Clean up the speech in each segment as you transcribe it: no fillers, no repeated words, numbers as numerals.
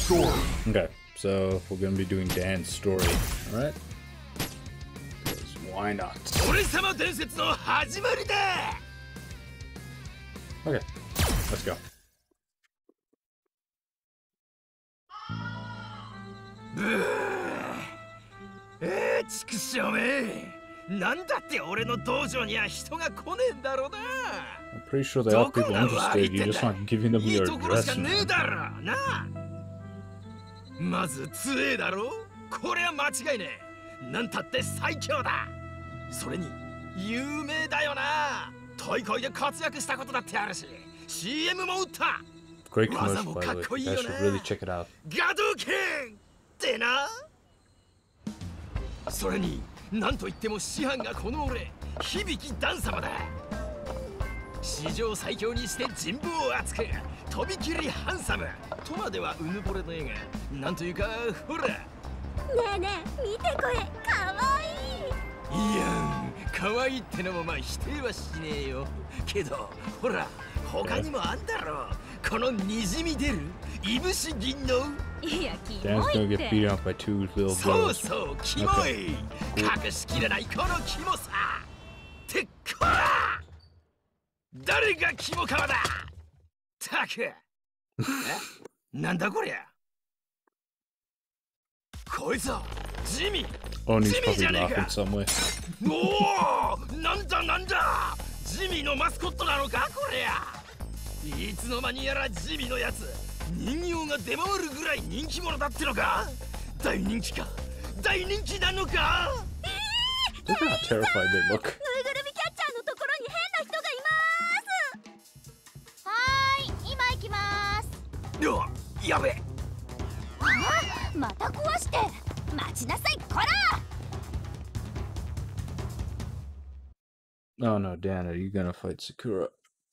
Okay, so we're gonna be doing Dan's story, alright? Why not? Okay, let's go. ちくしょうめ。なんだって俺の道場には人が来ねえんだろうな。 I'm pretty sure there are people interested. You're just not giving them いい your ところし address. かねえだろな。まず強えだろ。これは間違いねえ。なんたって最強だ。それに有名だよな。大会で活躍したことだってあるし、CM も打った。 Great commercial, by the way. You guys should really check it out. ガドーケンってな。それに何と言っても師範がこの俺、響ダン様だ。史上最強にして人望を厚く、とびきりハンサムとまではうぬぼれの絵が、なんというかほら。ねえねえ、見てこれ、かわいい。 いやん、かわいいってのもまあ否定はしねえよ。けどほら他にもあんだろう。このにじみ出るいぶし銀の。 いや、キ Dan's モ gonna いっ get て。 beaten up by two little そう girls. そうキモい。隠しきれないこのキモさ。てっこら。誰がキモかわだ。たく。なんだこりゃ。こいつはジミー。 Oni's ジミーじ probably ゃねえ laughing か。 some way. おお、なんだなんだ。ジミーのマスコットなのかこれや。いつの間にやらジミーのやつ、人形が出回るぐらい人気者だってのか。大人気か。大人気なのか。 Look how terrified they look. ぬいぐるみキャッチャーのところに変な人がいます。はーい、今行きます。 よっ、やべえ。 あ、また壊して。待ちなさい、こら。 Oh no, Dan, are you gonna fight Sakura?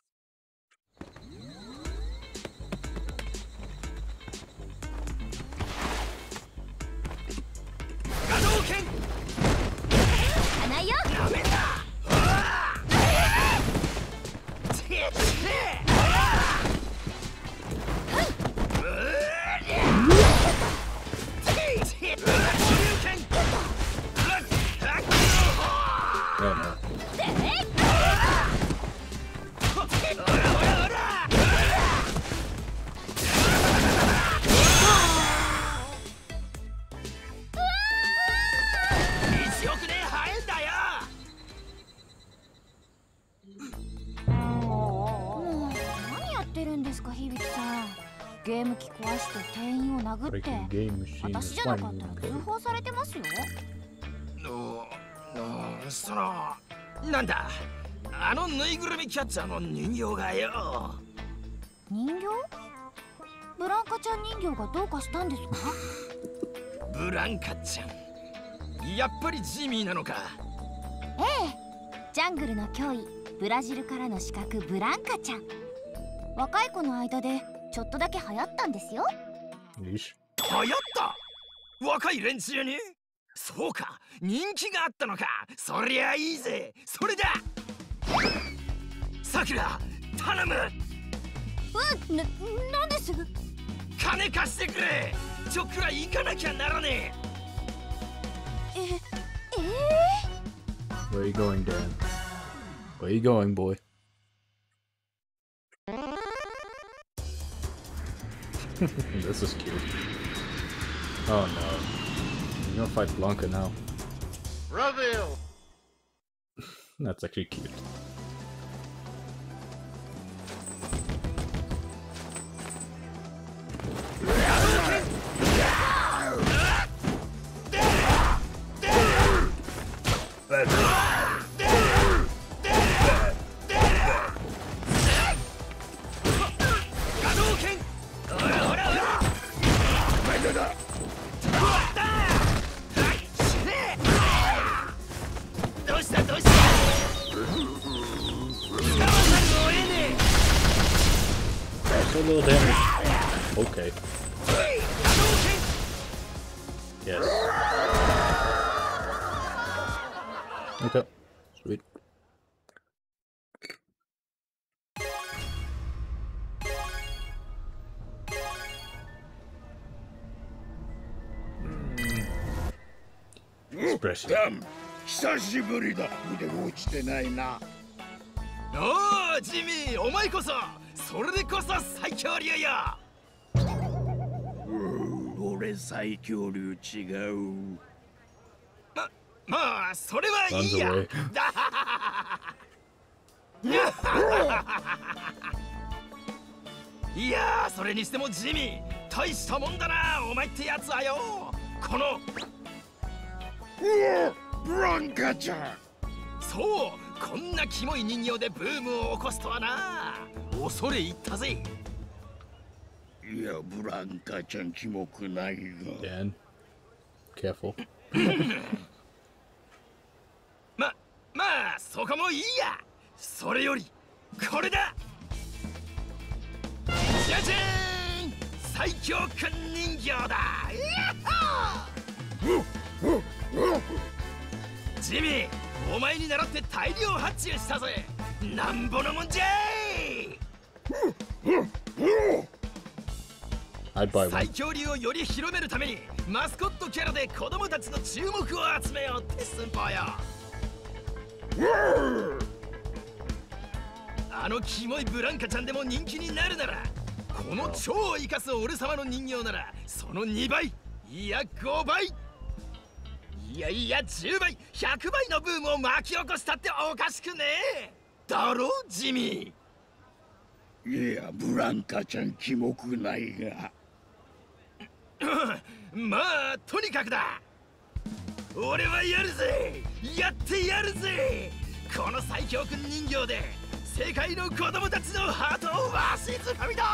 Oh no. もう何やってるんですか、響さん。ゲーム機壊して店員を殴って。 Breaking game machine 私 is じゃなかった finding ら通報されてますよ。 そのなんだ、あのぬいぐるみキャッチャーの人形がよ。 人形？ブランカちゃん人形がどうかしたんですか？ ブランカちゃん、やっぱりジミーなのか。 ええ、ジャングルの脅威、ブラジルからの刺客ブランカちゃん。若い子の間でちょっとだけ流行ったんですよ。 Yeesh. 流行った。若い連中に。そうか、人気があったのか。そりゃいいぜ。それだ。さくら、頼む。 なんです？ 金貸してくれ。ちょっくらい行かなきゃならね Where are you going, Dan? Where are you going, boy? This is cute. Oh no. You're gonna fight Blanca now. Reveal! That's actually cute. That's a little damage. Okay. Yes. Okay. Sweet. expression. ダン、久しぶりだ。腕落ちてないな。 おお、ジミー、お前こそそれでこそ最強流よ。 俺最強流違う。 まあそれはいい Runs や。 away. いやー、それにしてもジミー、大したもんだな、お前ってやつはよ。このブランカちゃん。 そう、こんなキモい人形でブームを起こすとはな。恐れ入ったぜ。 いや、ブランカちゃんキモくないが。 Dan, careful. まあそこもいいや。それよりこれだ。じゃじゃーん、最強くん人形だ。ジミー、お前に習って大量発注したぜ。なんぼのもんじゃい。 I'd buy 最 one. 強流をより広めるためにマスコットキャラで子供たちの注目を集めようって寸法よ。あのキモいブランカちゃんでも人気になるなら、この超生かす俺様の人形ならその2倍、いや5倍、いやいや10倍100倍のブームを巻き起こしたっておかしくねえだろジミいや、ブランカちゃんキモくないが。 ー。まあとにかくだ、俺はやるぜ、やってやるぜ。この最強くん人形で世界の子供たちのハートをわしづかみだ。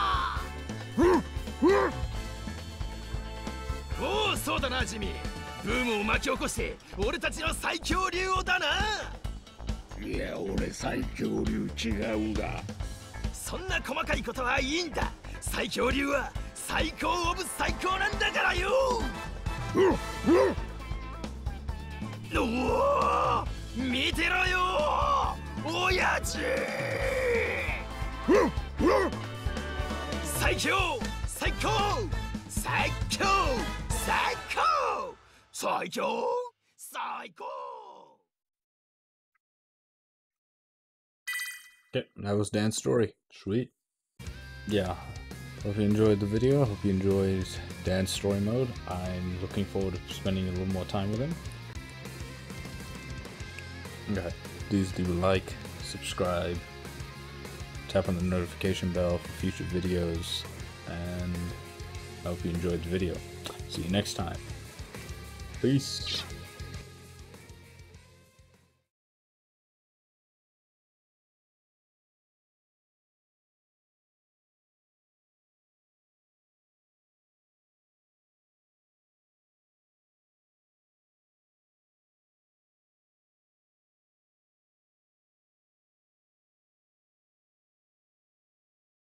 おお、そうだなジミー、ブームを巻き起こして俺たちの最強流をだな。 いや、俺最強流違うが。 そんな細かいことはいいんだ。最強流は最高オブ最高なんだからよ。おお、見てろよ親父。最強最高最強最高最強最高。 Okay, that was Dan's story. Sweet. Yeah. Hope you enjoyed the video. Hope you enjoyed Dan's story mode. I'm looking forward to spending a little more time with him. Okay. Please do like, subscribe, tap on the notification bell for future videos, and I hope you enjoyed the video. See you next time. Peace.